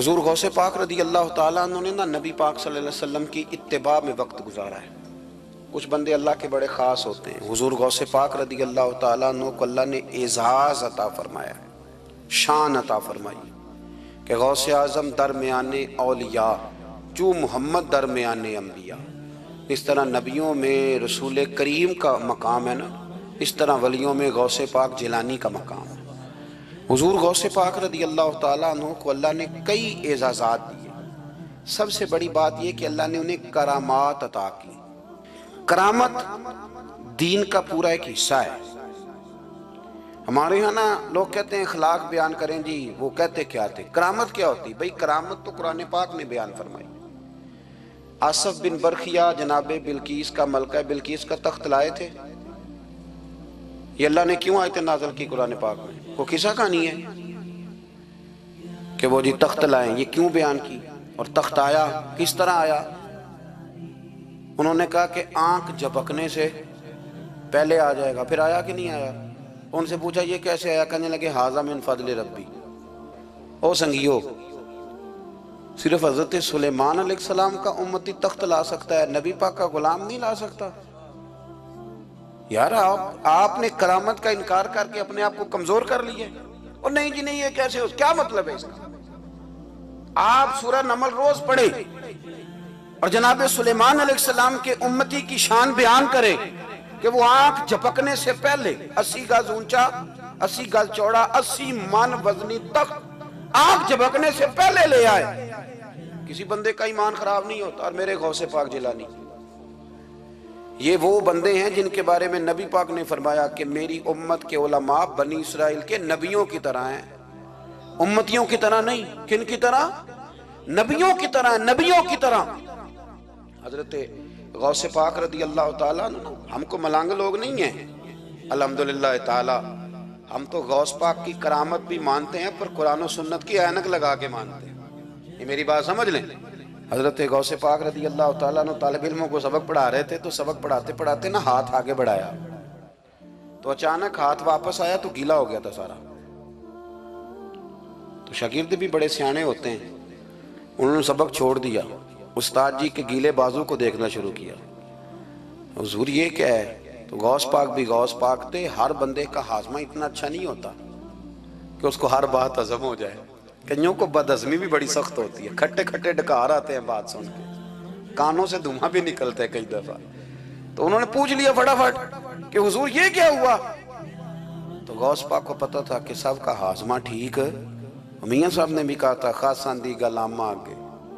حضور غوث پاک رضی اللہ تعالیٰ عنہ نے نا نبی پاک صلی اللہ علیہ وسلم کی اتباع میں وقت گزارا ہے۔ کچھ بندے اللہ کے بڑے خاص ہوتے ہیں۔ حضور غوث پاک رضی اللہ تعالیٰ عنہ کو اللہ نے اعزاز عطا فرمایا، شان عطا فرمائی کہ غوث اعظم درمیان اولیاء جو محمد درمیان انبیاء۔ اس طرح نبیوں میں رسول کریم کا مقام ہے نا، اس طرح ولیوں میں غوث پاک جیلانی کا مقام ہے۔ حضور غوث پاک رضی اللہ تعالیٰ عنہ کو اللہ نے کئی اعزازات دیے۔ سب سے بڑی بات یہ کہ اللہ نے انہیں کرامات عطا کی۔ کرامت دین کا پورا ایک حصہ ہے۔ ہمارے یہاں نا لوگ کہتے ہیں اخلاق بیان کریں جی، وہ کہتے کیا تھے؟ کرامت کیا ہوتی؟ بھئی کرامت تو قرآن پاک نے بیان فرمائی۔ آصف بن برخیا جناب بلقیس کا ملکہ بلقیس کا تخت لائے تھے۔ یہ اللہ نے کیوں آیت نازل کی قرآن پاک میں؟ وہ قصہ کہانی ہے کہ وہ جی تخت لائیں، یہ کیوں بیان کی؟ اور تخت آیا کس طرح آیا؟ انہوں نے کہا کہ آنکھ جھپکنے سے پہلے آ جائے گا، پھر آیا کہ نہیں آیا؟ ان سے پوچھا یہ کیسے آیا؟ کہنے لگے ھذا من فضل ربی۔ او سنگیو، صرف حضرت سلیمان علیہ السلام کا امتی تخت لا سکتا ہے، نبی پاک کا غلام نہیں لا سکتا؟ یار آپ نے کرامت کا انکار کر کے اپنے آپ کو کمزور کر لیا۔ اور نہیں جی نہیں، یہ کیسے ہو؟ کیا مطلب ہے اس کا؟ آپ سورہ نمل روز پڑھیں اور جناب سلیمان علیہ السلام کے امتی کی شان بیان کریں کہ وہ آنکھ جھپکنے سے پہلے 80 گز اونچا، 80 گز چوڑا، 80 من وزنی تخت آنکھ جھپکنے سے پہلے لے آئے۔ کسی بندے کا ایمان خراب نہیں ہوتا۔ اور میرے غوث پاک جیلانی، یہ وہ بندے ہیں جن کے بارے میں نبی پاک نے فرمایا کہ میری امت کے علماء بنی اسرائیل کے نبیوں کی طرح ہیں، امتیوں کی طرح نہیں۔ کن کی طرح؟ نبیوں کی طرح، نبیوں کی طرح۔ حضرت غوث پاک رضی اللہ تعالیٰ عنہ ہم کو ملانگ لوگ نہیں ہیں، الحمدللہ تعالیٰ۔ ہم تو غوث پاک کی کرامت بھی مانتے ہیں پر قرآن و سنت کی اینک لگا کے مانتے ہیں۔ یہ میری بات سمجھ لیں۔ حضرت غوث پاک رضی اللہ تعالیٰ عنہ طالب علموں کو سبق پڑھا رہے تھے، تو سبق پڑھاتے پڑھاتے نا ہاتھ آگے بڑھایا تو اچانک ہاتھ واپس آیا تو گیلا ہو گیا تھا سارا۔ تو شاگرد بھی بڑے سیانے ہوتے ہیں، انہوں نے سبق چھوڑ دیا، استاد جی کے گیلے بازو کو دیکھنا شروع کیا۔ حضور یہ کیا ہے؟ تو غوث پاک بھی غوث پاک تھے۔ ہر بندے کا ہاضمہ اتنا اچھا نہیں ہوتا کہ اس کو ہر بات ہضم ہو جائے۔ کئیوں کو بد ہضمی بھی بڑی سخت ہوتی ہے، کھٹے کھٹے ڈکار آتے ہیں بات سن کے، کانوں سے دھواں بھی نکلتے ہیں کئی دفعہ۔ تو انہوں نے پوچھ لیا فٹافٹ کہ حضور یہ کیا ہوا؟ تو غوث پاک کو پتا تھا کہ سب کا ہاضمہ ٹھیک ہے۔ میاں صاحب نے بھی کہا تھا خاصاں دی گلاما آگے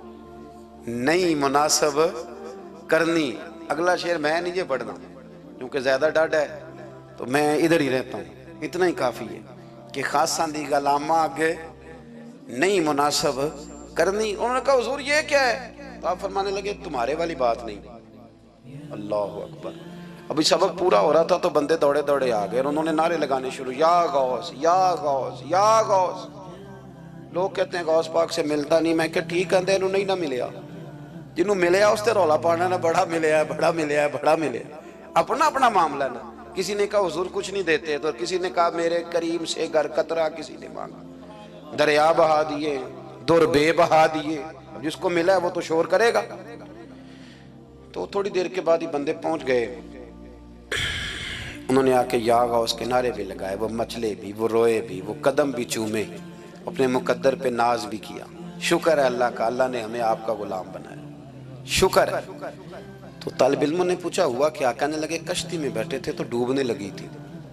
نہیں مناسب کرنی۔ اگلا شعر میں نہیں یہ پڑھنا کیونکہ زیادہ ڈاڈ ہے، تو میں ادھر ہی رہتا ہوں، اتنا ہی کافی ہے کہ خاصاں دی گلاما آگے نہیں مناسب کرنی۔ انہوں نے کہا حضور یہ کیا ہے؟ تو آپ فرمانے لگے تمہارے والی بات نہیں۔ اللہ اکبر۔ ابھی سبق پورا ہو رہا تھا تو بندے دوڑے دوڑے آ گئے اور انہوں نے نعرے لگانے شروع، یا غوث یا غوث یا غوث۔ لوگ کہتے ہیں غوث پاک سے ملتا نہیں، میں کہ ٹھیک ہے انہوں نہیں نہ ملیا، جنہوں ملیا اس تے رولا پانا نہ بڑا ملیا ہے بڑا ملیا ہے بڑا ملیا ہے۔ اپنا اپنا معاملہ نا، کسی نے کہا حضور کچھ نہیں دیتے، تو کسی نے کہا میرے کریم سے گر قطرہ کسی نے مانگا، دریا بہا دیے، در بے بہا دیے۔ جس کو ملا ہے وہ تو شور کرے گا۔ تو تھوڑی دیر کے بعد ہی بندے پہنچ گئے، انہوں نے آ کے یا غوث کے نعرے بھی لگائے، وہ مچلے بھی، وہ روئے بھی، وہ قدم بھی چومے، اپنے مقدر پہ ناز بھی کیا۔ شکر ہے اللہ کا، اللہ نے ہمیں آپ کا غلام بنایا، شکر ہے۔ تو طالب علموں نے پوچھا ہوا کیا؟ کہنے لگے کشتی میں بیٹھے تھے تو ڈوبنے لگی تھی،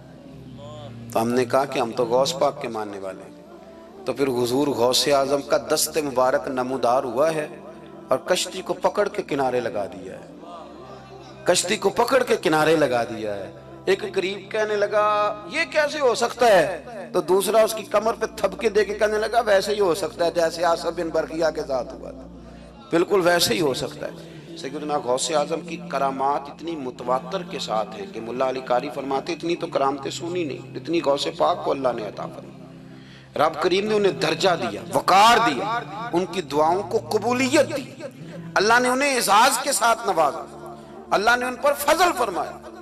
تو ہم نے کہا کہ ہم تو غوث پاک کے ماننے والے ہیں۔ تو پھر حضور غوث اعظم کا دست مبارک نمودار ہوا ہے اور کشتی کو پکڑ کے کنارے لگا دیا ہے، کشتی کو پکڑ کے کنارے لگا دیا ہے۔ ایک قریب کہنے لگا یہ کیسے ہو سکتا ہے؟ تو دوسرا اس کی کمر پہ تھپکے دے کے کہنے لگا ویسے ہی ہو سکتا ہے جیسے آصف بن برخیا کے ساتھ ہوا تھا، بالکل ویسے ہی ہو سکتا ہے۔ سیدنا غوث اعظم کی کرامات اتنی متواتر کے ساتھ ہیں کہ ملا علی قاری فرماتے اتنی تو کرامتیں سنی نہیں اتنی غوث پاک کو اللہ نے عطا فرمائی۔ رب کریم نے انہیں درجہ دیا، وقار دیا، ان کی دعاؤں کو قبولیت دی، اللہ نے انہیں اعزاز کے ساتھ نوازا، اللہ نے ان پر فضل فرمایا۔